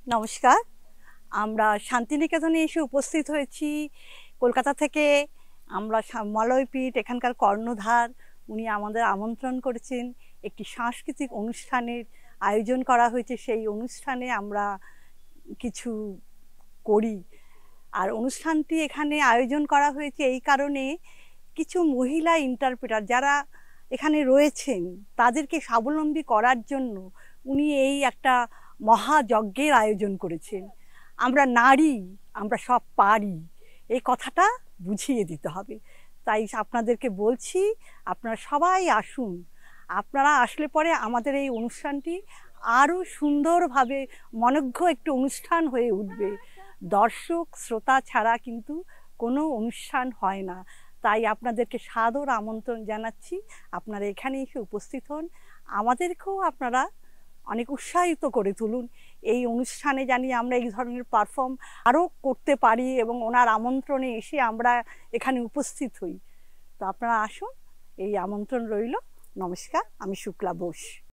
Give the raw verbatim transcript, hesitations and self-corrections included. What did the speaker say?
নমস্কার। আমরা শান্তিনিকেতনে এসে উপস্থিত হয়েছি কলকাতা থেকে। আমরা মলয়পীঠ এখানকার কর্ণধার উনি আমাদের আমন্ত্রণ করেছেন, একটি সাংস্কৃতিক অনুষ্ঠানের আয়োজন করা হয়েছে। সেই অনুষ্ঠানে আমরা কিছু করি। আর অনুষ্ঠানটি এখানে আয়োজন করা হয়েছে এই কারণে, কিছু মহিলা ইন্টারপ্রেটার যারা এখানে রয়েছেন তাদেরকে স্বাবলম্বী করার জন্য উনি এই একটা মহাযজ্ঞের আয়োজন করেছেন। আমরা নারী, আমরা সব পারি, এই কথাটা বুঝিয়ে দিতে হবে। তাই আপনাদেরকে বলছি, আপনারা সবাই আসুন। আপনারা আসলে পরে আমাদের এই অনুষ্ঠানটি আরও সুন্দরভাবে মনোজ্ঞ একটি অনুষ্ঠান হয়ে উঠবে। দর্শক শ্রোতা ছাড়া কিন্তু কোনো অনুষ্ঠান হয় না। তাই আপনাদেরকে সাদর আমন্ত্রণ জানাচ্ছি, আপনারা এখানে এসে উপস্থিত হন। আমাদেরকেও আপনারা অনেক উৎসাহিত করে তুলুন এই অনুষ্ঠানে, জানি আমরা এই ধরনের পারফর্ম আরও করতে পারি এবং ওনার আমন্ত্রণে এসে আমরা এখানে উপস্থিত হই। তো আপনারা আসুন, এই আমন্ত্রণ রইল। নমস্কার, আমি শুক্লা বোস।